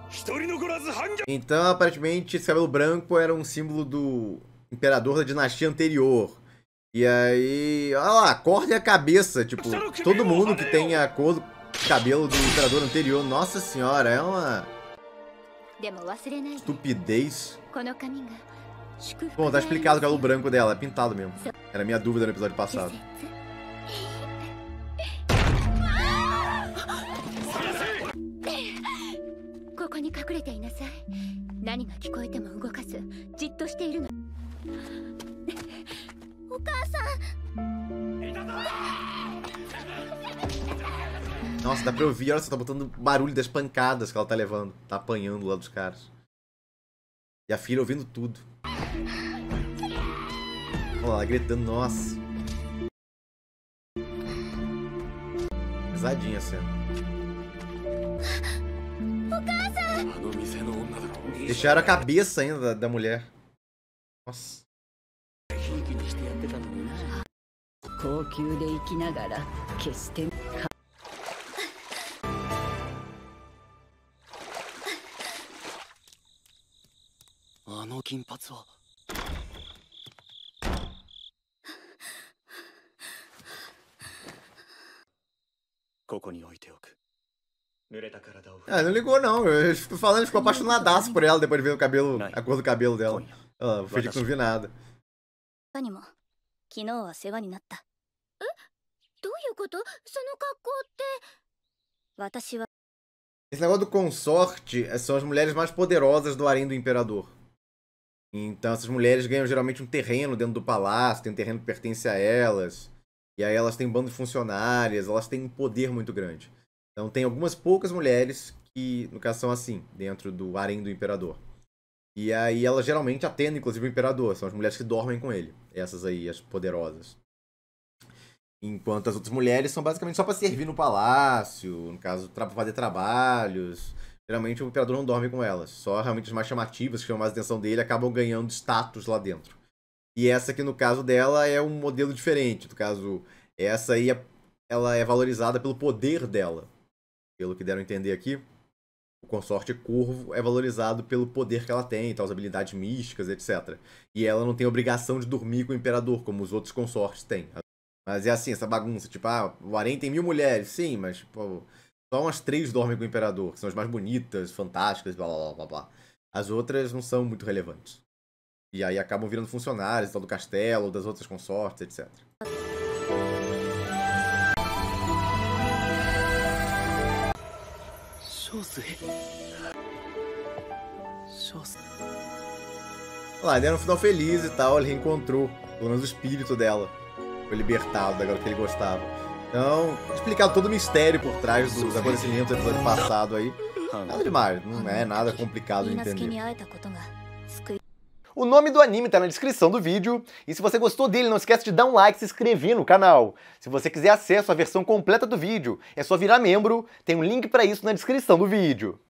Então, aparentemente, esse cabelo branco era um símbolo do imperador da dinastia anterior. E aí, olha lá, corta a cabeça, tipo, todo mundo que tem a cor do cabelo do imperador anterior. Nossa senhora, é uma estupidez. Bom, tá explicado o cabelo branco dela, é pintado mesmo. Era a minha dúvida no episódio passado. Nossa, dá pra ouvir, olha só, tá botando barulho das pancadas que ela tá levando. Tá apanhando lá dos caras. E a filha ouvindo tudo. Olha lá, gritando, nossa. Pesadinha a cena. Deixaram a cabeça ainda da mulher. Nossa. Ah, não ligou não, eu fico falando, ficou apaixonadaço por ela depois de ver o cabelo, a cor do cabelo dela. Eu fingi que não vi nada. Esse negócio do consorte são as mulheres mais poderosas do harém do imperador. Então essas mulheres ganham geralmente um terreno dentro do palácio, tem um terreno que pertence a elas. E aí elas têm um bando de funcionárias, elas têm um poder muito grande. Então tem algumas poucas mulheres que, no caso, são assim, dentro do harém do imperador. E aí elas geralmente atendem, inclusive, o imperador. São as mulheres que dormem com ele. Essas aí, as poderosas. Enquanto as outras mulheres são basicamente só pra servir no palácio, no caso, pra fazer trabalhos. Geralmente o imperador não dorme com elas. Só realmente as mais chamativas, que chamam mais a atenção dele, acabam ganhando status lá dentro. E essa aqui, no caso dela, é um modelo diferente. No caso, essa aí, ela é valorizada pelo poder dela. Pelo que deram a entender aqui, o consorte Corvo é valorizado pelo poder que ela tem, tal, as habilidades místicas, etc. E ela não tem obrigação de dormir com o imperador, como os outros consortes têm. Mas é assim, essa bagunça, tipo, o harém tem 1000 mulheres, sim, mas pô, só umas 3 dormem com o imperador, que são as mais bonitas, fantásticas, blá blá blá blá. As outras não são muito relevantes. E aí acabam virando funcionários, tal, do castelo, das outras consortes, etc. Lá, deram um final feliz e tal, ele reencontrou, pelo menos o espírito dela. Foi libertado da garota que ele gostava. Então, explicado todo o mistério por trás dos acontecimentos do episódio passado aí. Nada demais, não é nada complicado de entender. O nome do anime tá na descrição do vídeo, e se você gostou dele, não esquece de dar um like e se inscrever no canal. Se você quiser acesso à versão completa do vídeo, é só virar membro, tem um link pra isso na descrição do vídeo.